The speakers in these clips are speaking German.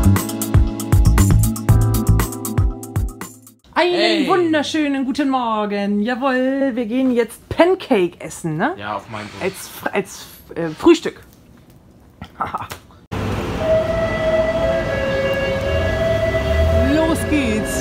Einen wunderschönen guten Morgen. Jawohl, wir gehen jetzt Pancake essen, ne? Ja, auf meinen Wunsch. Als Frühstück. Los geht's.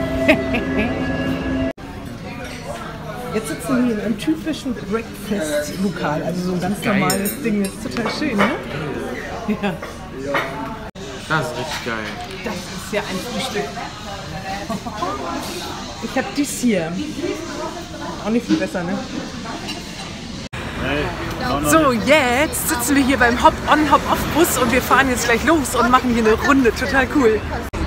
Jetzt sitzen wir in einem typischen Breakfast-Lokal, also so ein ganz normales Ding. Das ist total schön, ne? Ja. Das ist richtig geil. Das ist ja ein Frühstück. Ich hab dies hier. Auch nicht viel besser, ne? So, jetzt sitzen wir hier beim Hop-on, Hop-off-Bus und wir fahren jetzt gleich los und machen hier eine Runde. Total cool.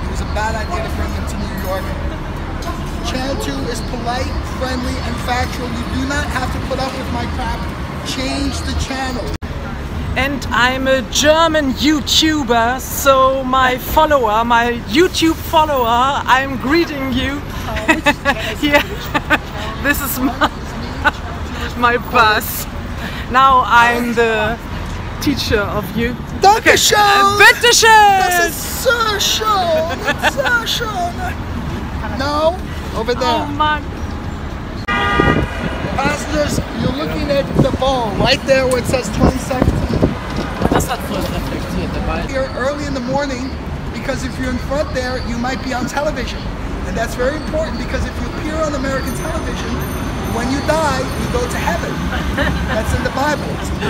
Channel 2 is polite, friendly, and factual. You do not have to put up with my crap. Change the channel. And I'm a German YouTuber, so my YouTube follower, I'm greeting you. Here, this is my bus. Now I'm the teacher of you. Dankeschön! Bitteschön! Das ist so schön! Das ist so schön! No, over there. Oh Mann! Passengers, you're looking at the ball right there where it says 2017. Das hat voll reflektiert, der Ball. Here early in the morning, because if you're in front there, you might be on television. And that's very important because if you appear on American television, when you die, you go to heaven. That's in the Bible.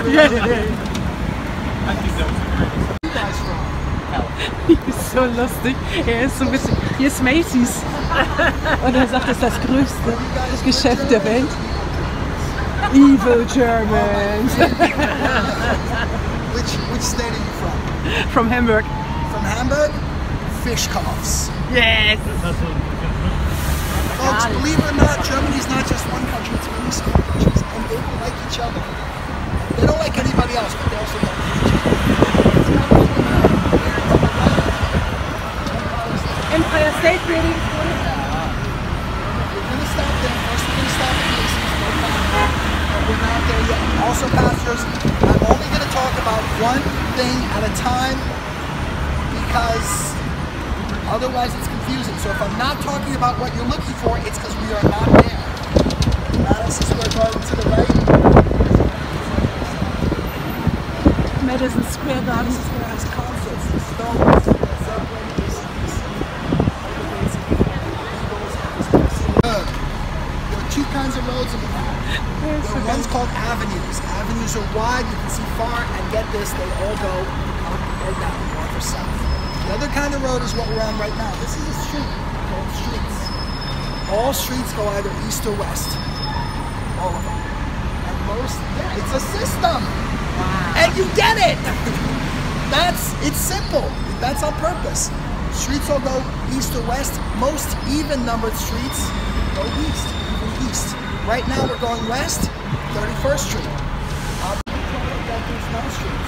I think that was You guys from? Ist so lustig. Er ist so ein bisschen. Hier ist Macy's. Und er sagt, das ist das größte Geschäft der Welt. Evil Germans. Which state are you from? From Hamburg. From Hamburg? Fischkopfs. Yes! Folks, believe it or not, Germany's not just one country, it's many small countries, and they don't like each other. They don't like anybody else, but they also don't like each other. Empire State Building. We're going to stop there. First, we're going to stop at Macy's. We're not there yet. Also, passengers, I'm only going to talk about one thing at a time because otherwise it's confusing. So if I'm not talking about what you're looking for, it's because we are not there. Madison Square Garden to the right. Madison Square Garden. Has concerts and stones. There are two kinds of roads in the map. One's called avenues. Avenues are wide, you can see far, and get this, they all go up or down, north or south. The other kind of road is what we're on right now. This is a street called streets. All streets go either east or west. All of them. And most, yeah, it's a system. Wow. And you get it! It's simple. That's on purpose. Streets all go east or west. Most even numbered streets go east, even east. Right now we're going west, 31st Street. No streets.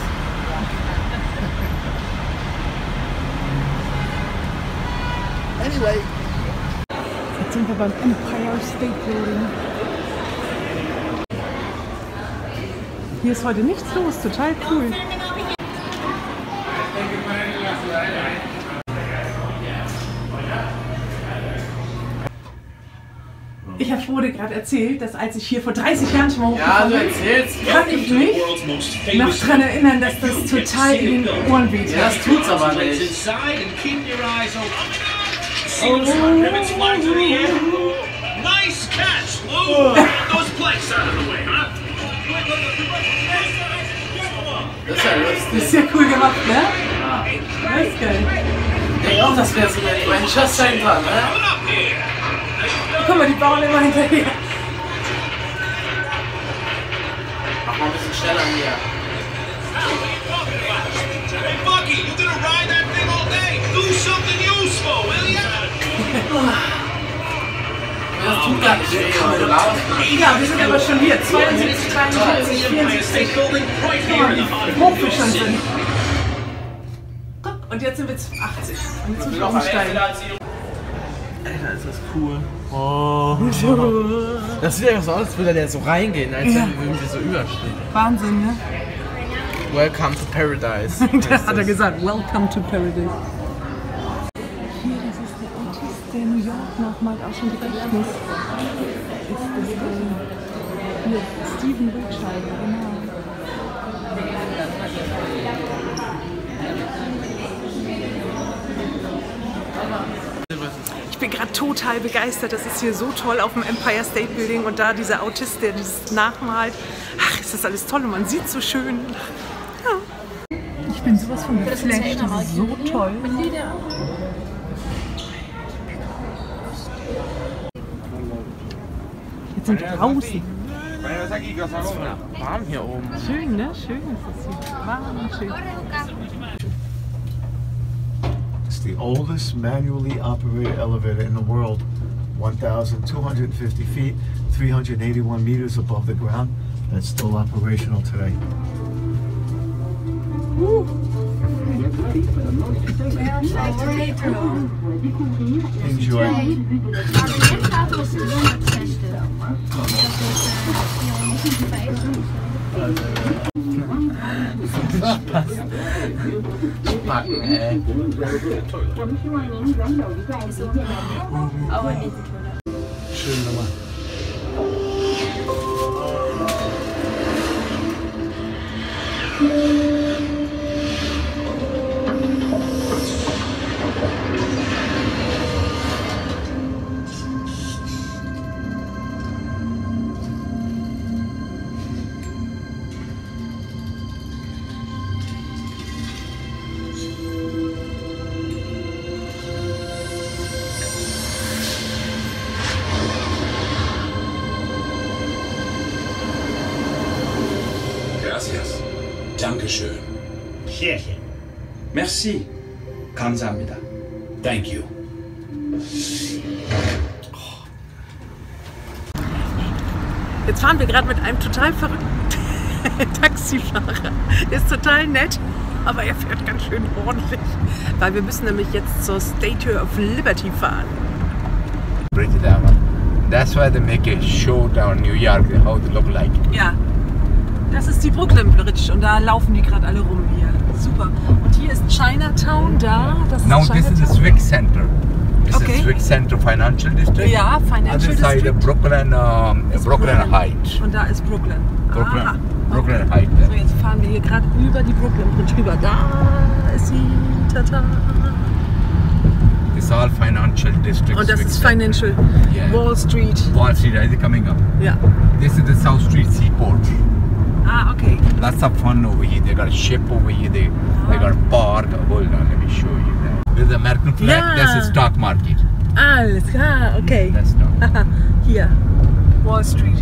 Anyway. Jetzt sind wir beim Empire State Building. Hier ist heute nichts los, total cool. Ich habe Frode gerade erzählt, dass als ich hier vor 30 Jahren schon mal hochgefahren bin, kann ich mich noch daran erinnern, dass das total in den Ohren weht. Ja, das tut's aber nicht. Oh. Das ist ja lustig. Das ist ja cool gemacht, ne? Ja. Das ist geil. Ich denke auch, das wäre so ein Manchester Center, ne? Guck mal, die bauen immer hinterher. Mach mal ein bisschen schneller hier. Hey Bucky, you gonna ride that thing all day? Do something useful, will ya? Das tut gar nicht weh, oder? Ja, wir sind aber schon hier. 72, 73, 74. Guck mal, wie hoch wir schon sind. Guck, und jetzt sind wir 80. Und jetzt müssen wir umsteigen. Alter, ist das cool. Oh. Das sieht ja so aus, als würde der so reingehen, als würden wir so überstehen. Wahnsinn, ne? Welcome to Paradise. Da hat er gesagt, Welcome to Paradise. nachmalt aus dem Gedächtnis. Ist das hier Steven Wiltshire, genau. Ich bin gerade total begeistert. Das ist hier so toll auf dem Empire State Building und da dieser Autist, der dieses nachmalt. Ach, ist das alles toll und man sieht so schön. Ja. Ich bin sowas von geflasht. Das ist so toll. Jetzt sind wir draußen. Es ist voll warm hier oben. Schön, ne? Schön ist es hier. Warm und schön. It's the oldest manually operated elevator in the world. 1,250 feet, 381 meters above the ground. That's still operational today. Enjoy. Spacken, ey. Schön nochmal. Gracias. Dankeschön. Merci. 감사합니다. Thank you. Jetzt fahren wir gerade mit einem total verrückten Taxifahrer. Der ist total nett, aber er fährt ganz schön ordentlich. Weil wir müssen nämlich jetzt zur Statue of Liberty fahren. Bridge that one. That's why they make a show down New York, how they look like. Ja, das ist die Brooklyn Bridge und da laufen die gerade alle rum hier. Super. Und hier ist Chinatown da. Das ist Now this is the Chinatown. Swig Center. This Okay. is Swig Center Financial District. Ja, Financial Other side District. Brooklyn, Ist Brooklyn Heights. Und da ist Brooklyn. Brooklyn, Aha. Brooklyn Heights. So, jetzt fahren wir hier gerade über die Brooklyn Bridge rüber. Da ist sie. Tata. It's all Financial District. Und das Swig ist Center. Financial. Yeah. Wall Street. Wall Street, is it coming up? Ja. This is the South Street Seaport. Ah, okay. Lots of fun over here. They got a ship over here. They got a park. Hold on, let me show you that. With the American flag, Yeah. that's the stock market. Alles klar, okay. That's stock. Hier. Wall Street.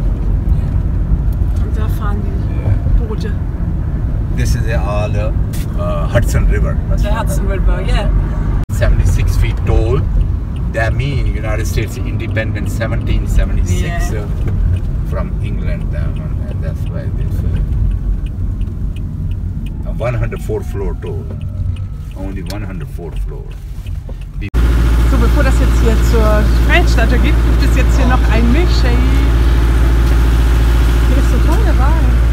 Und da fahren die Boote. This is all the Hudson River. That's Der Hudson River, yeah. 76 feet tall. That means United States independence 1776 Yeah. From England. And that's why this 104 floor tall. Only 104 floor. So, bevor das jetzt hier zur Freiheitsstatue geht, gibt es jetzt hier noch ein Milchshake. Hier ist so toll, der Wagen.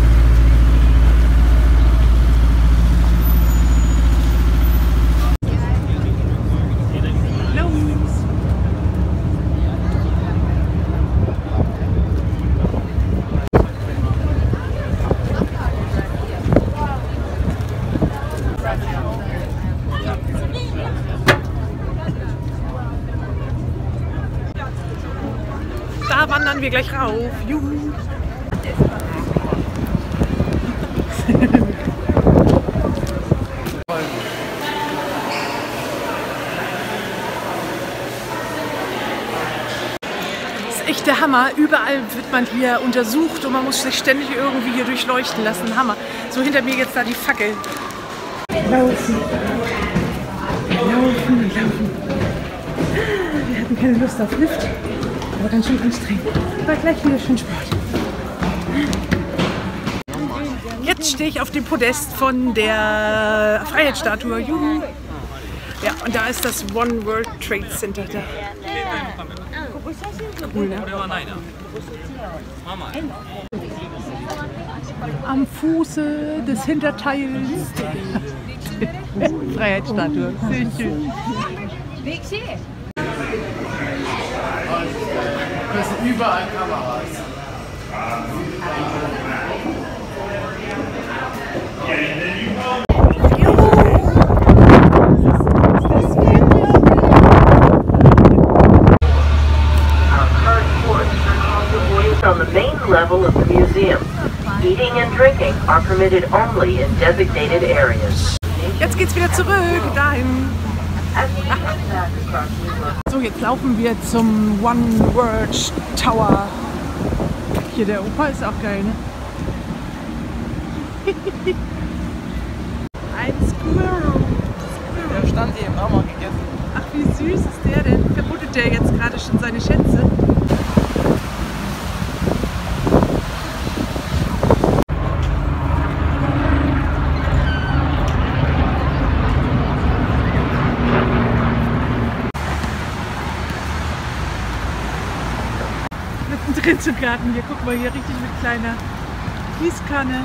Da wandern wir gleich rauf. Juhu. Das ist echt der Hammer. Überall wird man hier untersucht und man muss sich ständig irgendwie hier durchleuchten lassen. Hammer. So hinter mir jetzt da die Fackel. Laufen. Laufen, laufen. Wir hatten keine Lust auf Lift. Aber ganz schön anstrengend. Aber gleich wieder schön Sport. Jetzt stehe ich auf dem Podest von der Freiheitsstatue. Juhu. Ja, und da ist das One World Trade Center da. Cool, ne? Am Fuße des Hinterteils der Freiheitsstatue. Sehr schön. Das sind überall Kameras. On the main level of the museum. Eating and drinking are permitted only in designated areas. Jetzt geht's wieder zurück, dahin. So, jetzt laufen wir zum One World Tower. Hier, der Opa ist auch geil, ne? Ein Squirrel. Der stand hier im Hammer gegessen. Ach, wie süß ist der denn? Vermutet der jetzt gerade schon seine Schätze? Mittendrin zum Garten. Hier, guck mal, hier richtig mit kleiner Gießkanne.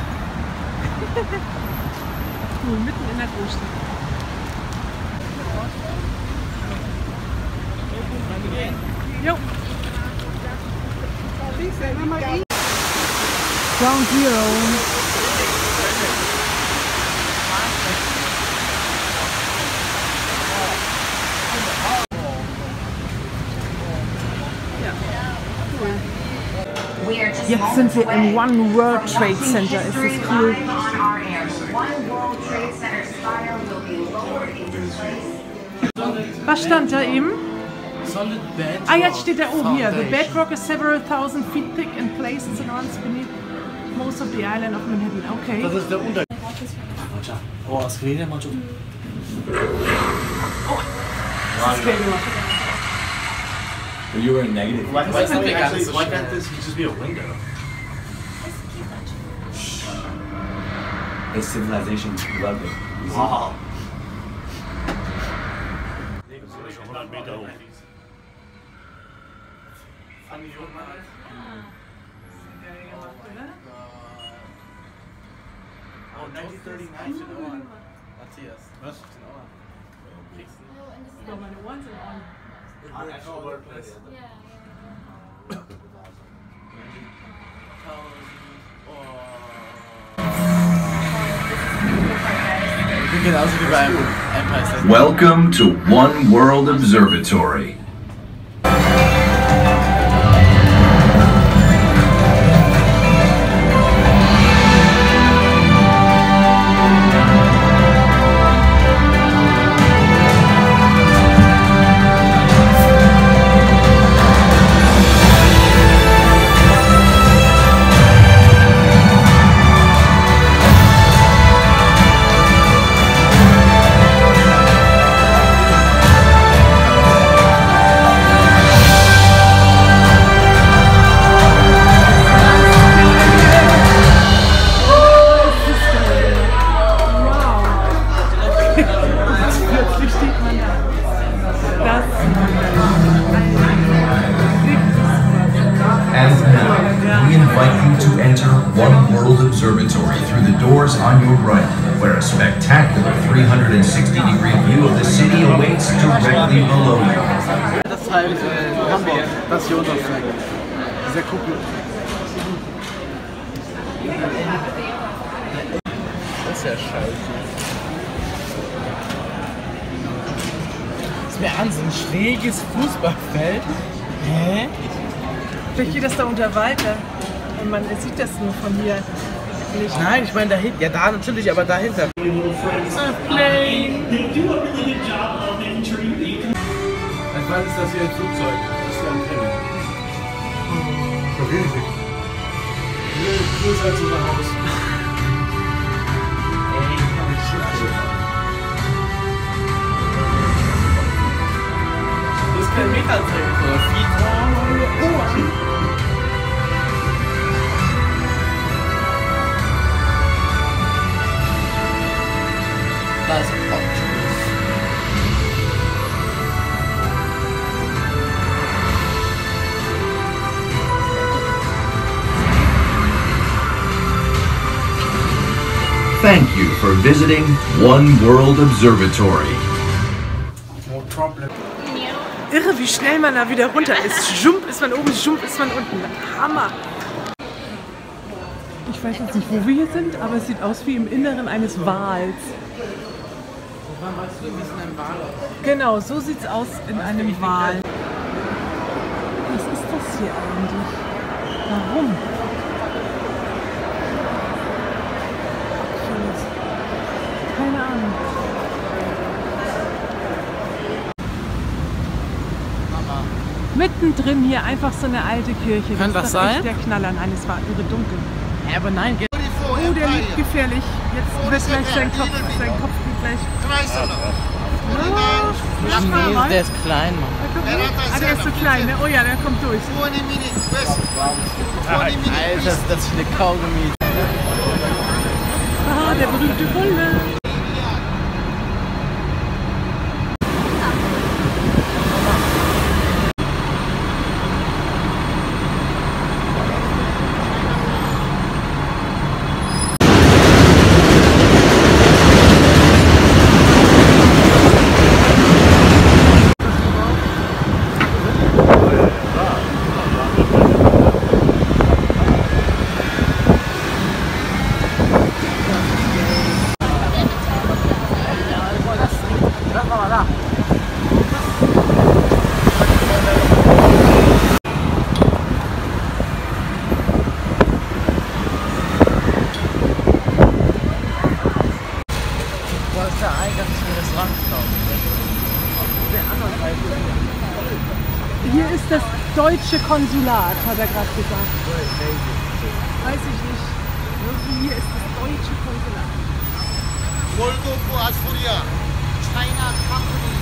Cool, mitten in der Großstadt. Jo. Ground Zero. Jetzt sind wir im One World Trade Center. Ist das cool? Was stand da eben? Ah, jetzt steht da oben hier. The bedrock is several thousand feet thick and places and runs beneath most of the island of Manhattan. Okay. Das ist der Untergang. Oh, das geht ja mal schon. Oh, das ist geil gemacht. You were negative. Why can't this just be a window? It's civilization. Love it. Wow. Oh, 1939 to no one. Matthias. Was? So, meine Ohren sind on. Actual workplace. Genauso wie beim Empire State. Welcome to One World Observatory. One World Observatory through the doors on your right, where a spectacular 360-degree view of the city awaits directly below you. Das ist halt Hamburg, das hier unterfällt. Dieser Kuppel. Das ist ja scheiße. Das ist mir an, so ein schräges Fußballfeld. Hä? Vielleicht geht das da unter weiter. Und man sieht das nur von hier nicht. Nein, ich meine dahinter. Ja, da natürlich, aber dahinter. Plane. Als wann ist das hier ein Flugzeug? Das ist ja ein Film. Riesig. Größer als unser Haus. Das ist kein Meterzelt oder Feet. Das ist Thank you for visiting One World Observatory. Irre, wie schnell man da wieder runter ist. Jump ist man oben, Jump ist man unten. Hammer! Ich weiß jetzt nicht, wo wir hier sind, aber es sieht aus wie im Inneren eines Wals. Wann weißt du, wie es in einem Wal aussieht? Genau, so sieht es aus in einem Wal. Was ist das hier eigentlich? Warum? Keine Ahnung. Mittendrin hier einfach so eine alte Kirche. Kann das sein? Echt der Knaller. Nein, es war irre dunkel. Ja, aber nein. Oh, der liegt gefährlich. Jetzt wird gleich sein Kopf geht gleich. Nee, der ist klein, Mann. Ah, der ist so klein, ne? Oh ja, der kommt durch. Alter, das ist viele Kaugummis. Ah, der berühmte Bulle. Hier ist das deutsche Konsulat, hat er gerade gesagt. Weiß ich nicht. Irgendwie hier ist das deutsche Konsulat. Moldova, Asturia, China Company,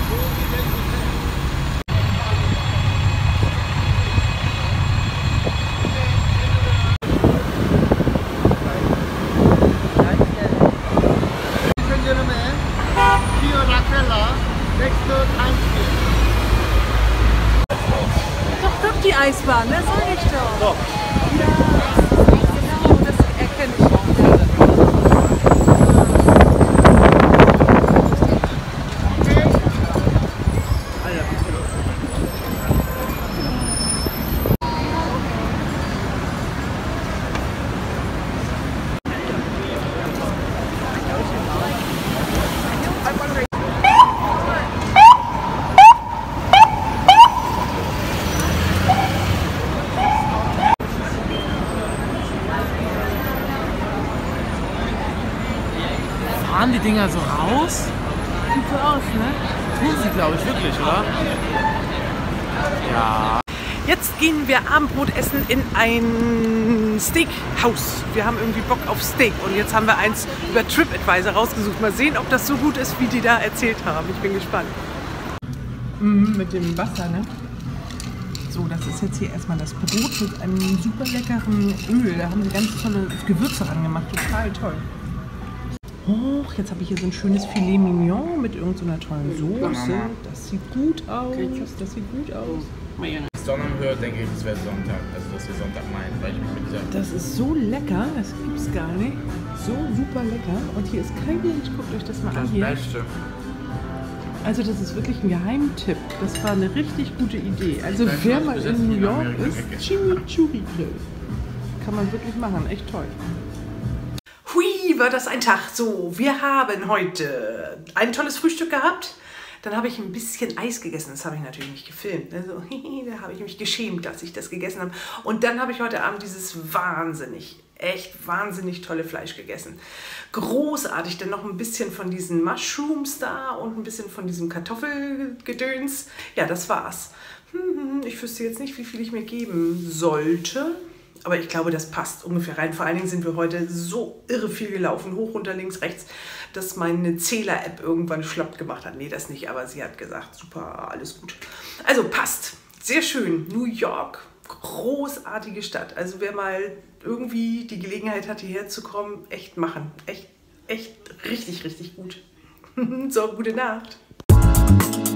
Ladies and gentlemen, here Raquella, next to Times Doch, die Eisbahn, das sag ich doch. Doch. Ja, genau, das erkenne ich auch. Fahren die Dinger so raus? Sieht so aus, ne? Tun sie, glaube ich, wirklich, oder? Ja. Jetzt gehen wir Abendbrot essen in ein Steakhouse. Wir haben irgendwie Bock auf Steak und jetzt haben wir eins über TripAdvisor rausgesucht. Mal sehen, ob das so gut ist, wie die da erzählt haben. Ich bin gespannt. Mit dem Wasser, ne? So, das ist jetzt hier erstmal das Brot mit einem super leckeren Öl. Da haben sie ganz tolle Gewürze ran gemacht. Total toll. Oh, jetzt habe ich hier so ein schönes Filet Mignon mit irgendeiner tollen Soße. Das sieht gut aus. Das sieht gut aus. Sonnenhöhe denke ich, es wäre Sonntag. Also, dass wir Sonntag meinen, weil ich mich mit dieser. Das ist so lecker, das gibt's gar nicht. So super lecker. Und hier ist kein Mensch, guckt euch das mal an. Das Hier. Beste. Also, das ist wirklich ein Geheimtipp. Das war eine richtig gute Idee. Also, wer mal in New York ist, Chimichurri Grill. Kann man wirklich machen, echt toll. Hui, war das ein Tag. So, wir haben heute ein tolles Frühstück gehabt. Dann habe ich ein bisschen Eis gegessen. Das habe ich natürlich nicht gefilmt. Also, da habe ich mich geschämt, dass ich das gegessen habe. Und dann habe ich heute Abend dieses echt wahnsinnig tolle Fleisch gegessen. Großartig. Dann noch ein bisschen von diesen Mushrooms da und ein bisschen von diesem Kartoffelgedöns. Ja, das war's. Ich wüsste jetzt nicht, wie viel ich mir geben sollte. Aber ich glaube, das passt ungefähr rein. Vor allen Dingen sind wir heute so irre viel gelaufen, hoch, runter, links, rechts, dass meine Zähler-App irgendwann schlapp gemacht hat. Nee, das nicht, aber sie hat gesagt, super, alles gut. Also passt. Sehr schön. New York, großartige Stadt. Also wer mal irgendwie die Gelegenheit hat, hierher zu kommen, echt machen. Echt richtig, richtig gut. So, gute Nacht.